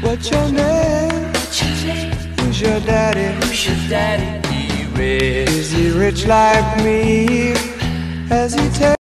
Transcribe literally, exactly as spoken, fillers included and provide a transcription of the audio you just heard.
What's your name? Who's your daddy? Who's your daddy? He rich. Is he rich like me? Has he taken